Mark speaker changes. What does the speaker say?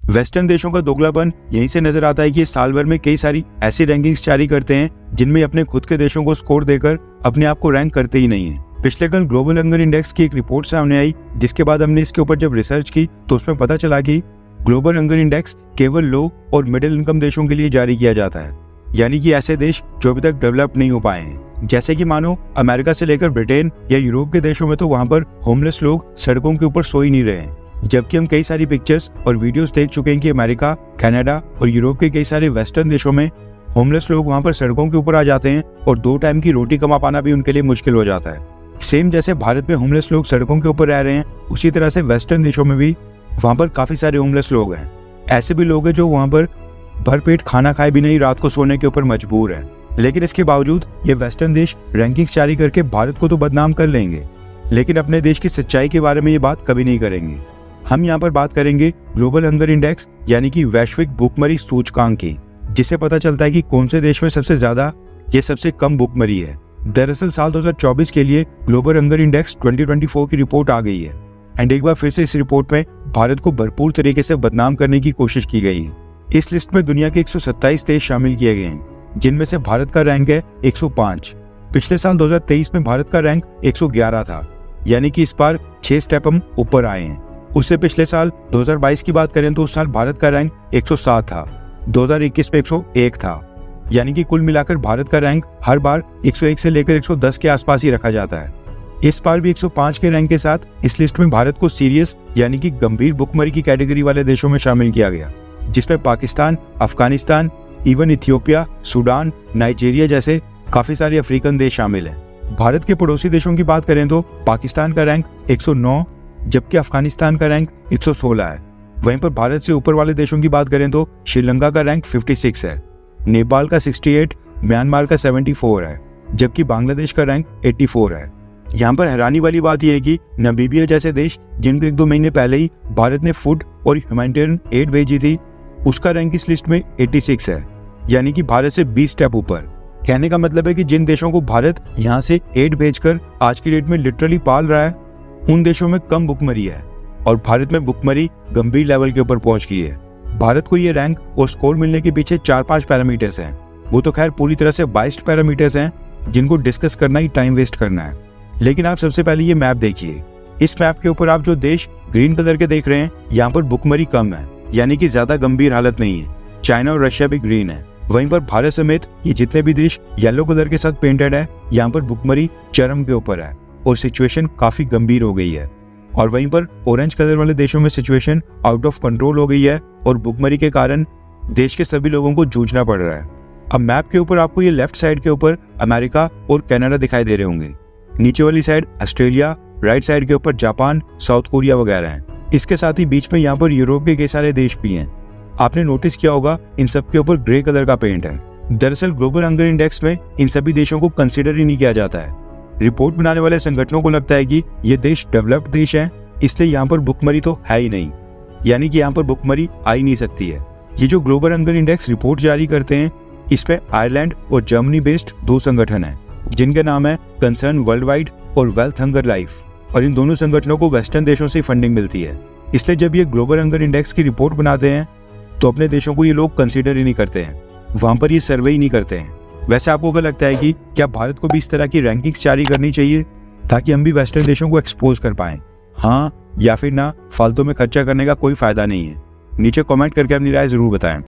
Speaker 1: Western देशों का दोगलापन यहीं से नजर आता है कि ये साल भर में कई सारी ऐसी रैंकिंग्स जारी करते हैं जिनमें अपने खुद के देशों को स्कोर देकर अपने आप को रैंक करते ही नहीं है। पिछले कल ग्लोबल हंगर इंडेक्स की एक रिपोर्ट सामने आई, जिसके बाद हमने इसके ऊपर जब रिसर्च की तो उसमें पता चला कि ग्लोबल हंगर इंडेक्स केवल लो और मिडिल इनकम देशों के लिए जारी किया जाता है, यानी कि ऐसे देश जो अभी तक डेवलप नहीं हो पाए हैं। जैसे कि मानो अमेरिका से लेकर ब्रिटेन या यूरोप के देशों में तो वहां पर होमलेस लोग सड़कों के ऊपर सो ही नहीं रहे हैं, जबकि हम कई सारी पिक्चर्स और वीडियोस देख चुके हैं कि अमेरिका, कनाडा और यूरोप के कई सारे वेस्टर्न देशों में होमलेस लोग वहां पर सड़कों के ऊपर आ जाते हैं और 2 टाइम की रोटी कमा पाना भी उनके लिए मुश्किल हो जाता है। सेम जैसे भारत में होमलेस लोग सड़कों के ऊपर रह रहे हैं, उसी तरह से वेस्टर्न देशों में भी वहां पर काफी सारे होमलेस लोग हैं। ऐसे भी लोग हैं जो वहां पर भरपेट खाना खाए बिना ही रात को सोने के ऊपर मजबूर हैं। लेकिन इसके बावजूद ये वेस्टर्न देश रैंकिंग्स जारी करके भारत को तो बदनाम कर लेंगे, लेकिन अपने देश की सच्चाई के बारे में ये बात कभी नहीं करेंगे। हम यहाँ पर बात करेंगे ग्लोबल हंगर इंडेक्स यानी कि वैश्विक भूखमरी सूचकांक की, जिससे पता चलता है कि कौन से देश में सबसे ज्यादा या सबसे कम भूखमरी है। दरअसल साल 2024 के लिए ग्लोबल हंगर इंडेक्स 2024 की रिपोर्ट आ गई है एंड एक बार फिर से इस रिपोर्ट में भारत को भरपूर तरीके से बदनाम करने की कोशिश की गई है। इस लिस्ट में दुनिया के 127 देश शामिल किए गए हैं, जिनमें से भारत का रैंक है 105। पिछले साल 2023 में भारत का रैंक 111 था, यानी कि इस बार 6 स्टेप हम ऊपर आए हैं। उससे पिछले साल 2022 की बात करें तो उस साल भारत का रैंक 107 था, 2021 में 101 था, यानी कि कुल मिलाकर भारत का रैंक हर बार 101 से लेकर 110 के आसपास ही रखा जाता है। इस बार भी 105 के रैंक के साथ इस लिस्ट में भारत को सीरियस यानी कि गंभीर भुखमरी की कैटेगरी वाले देशों में शामिल किया गया, जिसमें Pakistan, Afghanistan, even Ethiopia, Sudan, Nigeria जैसे काफी सारे अफ्रीकन देश शामिल हैं। भारत के पड़ोसी देशों की बात करें तो पाकिस्तान का रैंक 109, जबकि अफगानिस्तान का रैंक 116 है। वहीं पर भारत से ऊपर वाले देशों की बात करें तो श्रीलंका का रैंक 56 है, नेपाल का 68, म्यांमार का 74 है, जबकि बांग्लादेश का रैंक 84 है। यहाँ पर हैरानी वाली बात यह है कि नामीबिया जैसे देश, जिनको 1-2 महीने पहले ही भारत ने फूड और ह्यूमैनिटेरियन एड भेजी थी, उसका रैंक इस लिस्ट में 86 है, यानी कि भारत से 20 स्टेप ऊपर। कहने का मतलब है कि जिन देशों को भारत यहाँ से एड भेजकर आज की डेट में लिटरली पाल रहा है, उन देशों में कम भुखमरी है और भारत में भुखमरी गंभीर लेवल के ऊपर पहुंच गई है। भारत को ये रैंक और स्कोर मिलने के पीछे 4-5 पैरामीटर्स हैं। वो तो खैर पूरी तरह से बाइस्ड पैरामीटर्स हैं, जिनको डिस्कस करना ही टाइम वेस्ट करना है। लेकिन आप सबसे पहले ये मैप देखिए। इस मैप के ऊपर आप जो देश ग्रीन कलर के देख रहे हैं, यहाँ पर भुखमरी कम है, यानी कि ज्यादा गंभीर हालत नहीं है। चाइना और रशिया भी ग्रीन है। वहीं पर भारत समेत ये जितने भी देश येलो कलर के साथ पेंटेड है, यहाँ पर भुखमरी चरम के ऊपर है और सिचुएशन काफी गंभीर हो गई है। और वहीं पर ऑरेंज कलर वाले देशों में सिचुएशन आउट ऑफ कंट्रोल हो गई है और भुखमरी के कारण देश के सभी लोगों को जूझना पड़ रहा है। अब मैप के ऊपर आपको ये लेफ्ट साइड के ऊपर अमेरिका और कनाडा दिखाई दे रहे होंगे, नीचे वाली साइड ऑस्ट्रेलिया, राइट साइड के ऊपर जापान, साउथ कोरिया वगैरह हैं। इसके साथ ही बीच में यहाँ पर यूरोप के कई सारे देश भी हैं। आपने नोटिस किया होगा इन सब के ऊपर ग्रे कलर का पेंट है। दरअसल ग्लोबल हंगर इंडेक्स में इन सभी देशों को कंसीडर ही नहीं किया जाता है। रिपोर्ट बनाने वाले संगठनों को लगता है कि ये देश डेवलप्ड देश हैं, इसलिए यहाँ पर भुखमरी तो है ही नहीं, यानी कि यहाँ पर भुखमरी आ ही नहीं सकती है। ये जो ग्लोबल हंगर इंडेक्स रिपोर्ट जारी करते हैं, इसमें आयरलैंड और जर्मनी बेस्ड 2 संगठन हैं, जिनके नाम है कंसर्न वर्ल्ड वाइड और वेल्थ हंगर लाइफ, और इन दोनों संगठनों को वेस्टर्न देशों से फंडिंग मिलती है। इसलिए जब ये ग्लोबल हंगर इंडेक्स की रिपोर्ट बनाते हैं तो अपने देशों को ये लोग कंसीडर ही नहीं करते हैं, वहां पर ये सर्वे ही नहीं करते हैं। वैसे आपको क्या लगता है कि क्या भारत को भी इस तरह की रैंकिंग्स जारी करनी चाहिए ताकि हम भी वेस्टर्न देशों को एक्सपोज कर पाएं? हाँ या फिर ना, फालतू में खर्चा करने का कोई फायदा नहीं है। नीचे कमेंट करके अपनी राय जरूर बताएं।